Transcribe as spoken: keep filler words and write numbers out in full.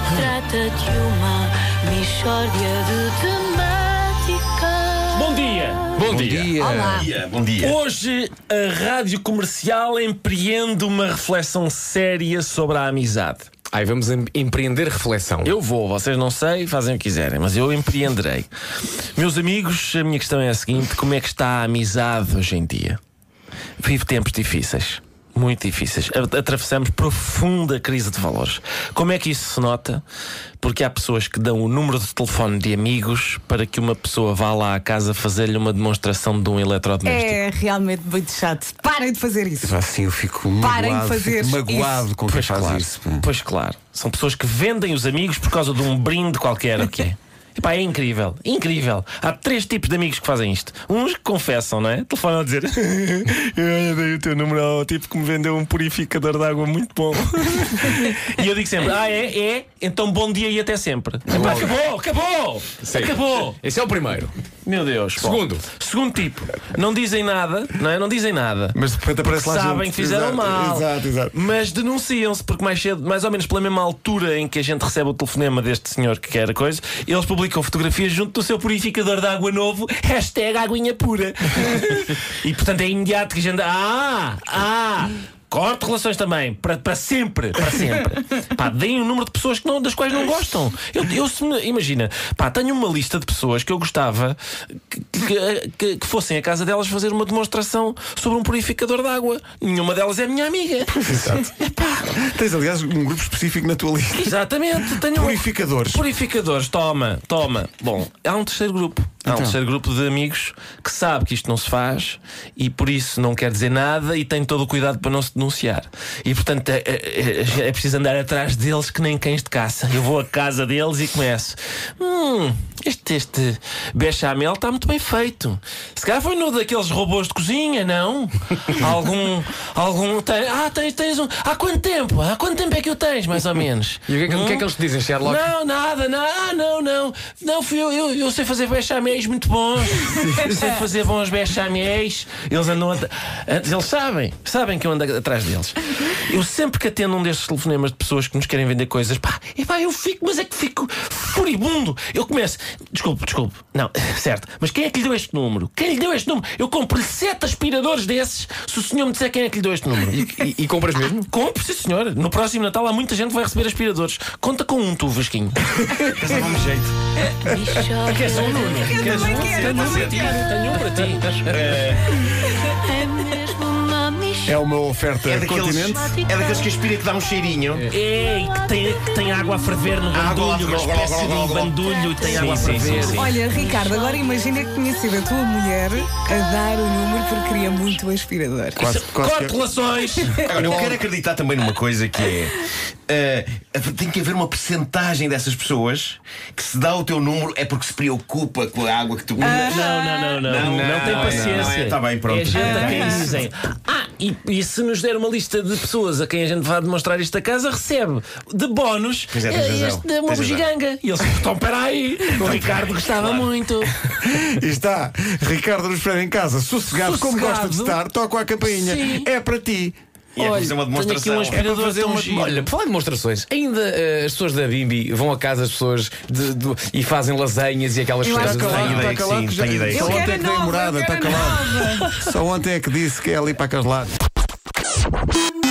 Trata de uma mixórdia de temáticas. Bom dia! Bom, Bom dia. dia! Olá! Bom dia, bom dia! Hoje a Rádio Comercial empreende uma reflexão séria sobre a amizade. Aí vamos em empreender reflexão. Eu vou, vocês não sei, fazem o que quiserem, mas eu empreenderei. Meus amigos, a minha questão é a seguinte: como é que está a amizade hoje em dia? Vive tempos difíceis. Muito difíceis. Atravessamos profunda crise de valores. Como é que isso se nota? Porque há pessoas que dão o número de telefone de amigos para que uma pessoa vá lá à casa fazer-lhe uma demonstração de um eletrodoméstico. É realmente muito chato. Parem de fazer isso. Assim eu fico Parem magoado, de fazer fico magoado isso. com quem Pois faz claro, isso. pois claro. São pessoas que vendem os amigos por causa de um brinde qualquer, o que é? Epá, é incrível, incrível. Há três tipos de amigos que fazem isto. Uns que confessam, não é? Telefonam a dizer: eu dei o teu número ao tipo que me vendeu um purificador de água muito bom. E eu digo sempre: ah, é? É? Então bom dia e até sempre. Epá, acabou, acabou, Sim. acabou. Esse é o primeiro. Meu Deus. Segundo. Bom, segundo tipo, não dizem nada, não é? Não dizem nada. Mas de repente aparece lá Sabem gente. que fizeram Exato, mal, Exato, exato. mas denunciam-se porque mais cedo, mais ou menos pela mesma altura em que a gente recebe o telefonema deste senhor que quer a coisa, eles publicam fotografias junto do seu purificador de água novo, hashtag aguinha pura. E portanto é imediato que a gente... Ah! Ah! Corto relações também, para, para sempre, para sempre. Pá, deem um número de pessoas que não, das quais não gostam. Eu, eu se me, imagina, pá, tenho uma lista de pessoas que eu gostava que, que, que, que fossem à casa delas fazer uma demonstração sobre um purificador de água. Nenhuma delas é minha amiga. Exato. Epá, Tens, aliás, um grupo específico na tua lista. exatamente, tenho um- Purificadores. Purificadores, toma, toma. Bom, há um terceiro grupo. Há um Então. terceiro grupo de amigos que sabe que isto não se faz e por isso não quer dizer nada e tem todo o cuidado para não se denunciar. E portanto é, é, é preciso andar atrás deles que nem cães de caça. Eu vou à casa deles e começo: Hum, este, este bechamel está muito bem feito. Se calhar foi no daqueles robôs de cozinha, não? Algum. algum tem, ah, tens, tens um. Há quanto tempo? Há quanto tempo é que o tens, mais ou menos? E o que é que, o que, é que eles te dizem, Sherlock? Não, nada, nada. Ah, não, não. Não, fui eu, eu, eu sei fazer bechaméis muito bons. Sei fazer bons bechaméis. Eles andam. A, eles sabem, sabem que eu ando atrás deles. Eu sempre que atendo um destes telefonemas de pessoas que nos querem vender coisas, pá, epá, eu fico, mas é que fico furibundo. Eu começo: desculpe, desculpe. Não, certo. Mas quem é que lhe deu este número? Quem lhe deu este número? Eu compro-lhe sete aspiradores desses se o senhor me disser quem é que lhe deu este número. E, e, e compras mesmo? Compre, sim senhor. No próximo Natal há muita gente que vai receber aspiradores. Conta com um, tu, Vasquinho. Dá-me jeito. Mixórdia Queres um, Nuno? Eu Queres também um? quero, Tenho um também para ti. quero. Tenho um para ti. é mesmo uma mixórdia. É uma oferta É daqueles, continente. é daqueles que aspira que dá um cheirinho. É, e que tem, que tem água a ferver no Água, bandulho, uma água, espécie água, de um água. bandulho e tem Sim, água a sim, ferver. sim, sim. Olha, Ricardo, agora imagina que tinha sido a tua mulher a dar o número porque queria muito o aspirador. Quase, quase Corte que... relações. Agora, eu quero acreditar também numa coisa que é. eh, tem que haver uma percentagem dessas pessoas que se dá o teu número é porque se preocupa com a água que tu. Não, não, não, não. Não, Não, tem não, paciência. não é. Tá bem, pronto. É gente a quem Ah. dizem: Ah, e, e se nos der uma lista de pessoas a quem a gente vai demonstrar isto a casa, recebe de bónus Pois é, tens razão. este é uma Tens razão. bugiganga. E eles: Então, espera aí, o Ricardo gostava muito. E está Ricardo nos espera em casa, sossegado, como Sossegado. gosta de estar, toca a campainha. Sim. É para ti. E é para fazer uma tenho aqui demonstração. um É aspirador para fazer tão uma- giro. Olha, por falar em demonstrações, ainda eh, as pessoas da Bimbi vão a casa das pessoas de- do- e fazem lasanhas e aquelas Eu coisas. acho que Está calado, ideia está que calado. sim, que já- tenho ideia. Só Eu ontem quero é a que dei nova, morada, eu está quero a calado. nova. Só ontem é que disse que é ali para aqueles lados.